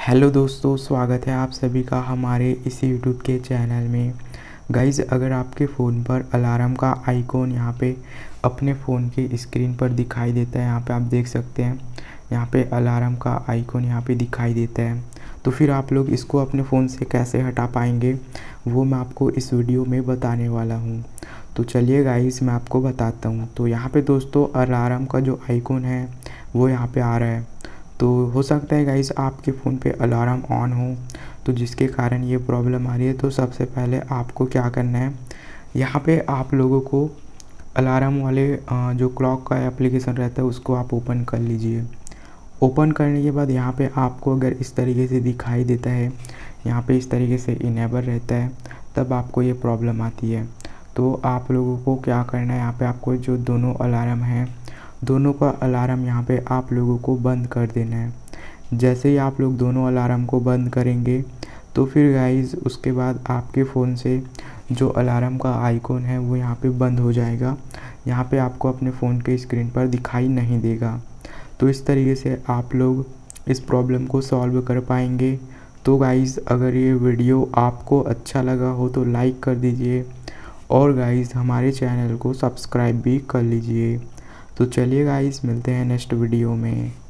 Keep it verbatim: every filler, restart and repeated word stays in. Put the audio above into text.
Hello दोस्तों, स्वागत है आप सभी का हमारे इस यूट्यूब के चैनल में। गाइज़, अगर आपके फ़ोन पर अलार्म का आइकॉन यहाँ पे अपने फ़ोन के स्क्रीन पर दिखाई देता है, यहाँ पे आप देख सकते हैं, यहाँ पे अलार्म का आइकॉन यहाँ पे दिखाई देता है, तो फिर आप लोग इसको अपने फ़ोन से कैसे हटा पाएंगे वो मैं आपको इस वीडियो में बताने वाला हूँ। तो चलिए गाइज़, मैं आपको बताता हूँ। तो यहाँ पे दोस्तों अलार्म का जो आइकॉन है वो यहाँ पे आ रहा है। तो हो सकता है गाइज़ आपके फ़ोन पे अलार्म ऑन हो, तो जिसके कारण ये प्रॉब्लम आ रही है। तो सबसे पहले आपको क्या करना है, यहाँ पे आप लोगों को अलार्म वाले जो क्लॉक का एप्लीकेशन रहता है उसको आप ओपन कर लीजिए। ओपन करने के बाद यहाँ पे आपको अगर इस तरीके से दिखाई देता है, यहाँ पे इस तरीके से इनेबल रहता है, तब आपको ये प्रॉब्लम आती है। तो आप लोगों को क्या करना है, यहाँ पे आपको जो दोनों अलार्म हैं, दोनों का अलार्म यहाँ पे आप लोगों को बंद कर देना है। जैसे ही आप लोग दोनों अलार्म को बंद करेंगे तो फिर गाइज़ उसके बाद आपके फ़ोन से जो अलार्म का आइकॉन है वो यहाँ पे बंद हो जाएगा, यहाँ पे आपको अपने फ़ोन के स्क्रीन पर दिखाई नहीं देगा। तो इस तरीके से आप लोग इस प्रॉब्लम को सॉल्व कर पाएंगे। तो गाइज़, अगर ये वीडियो आपको अच्छा लगा हो तो लाइक कर दीजिए और गाइज़ हमारे चैनल को सब्सक्राइब भी कर लीजिए। तो चलिए गाइज़, मिलते हैं नेक्स्ट वीडियो में।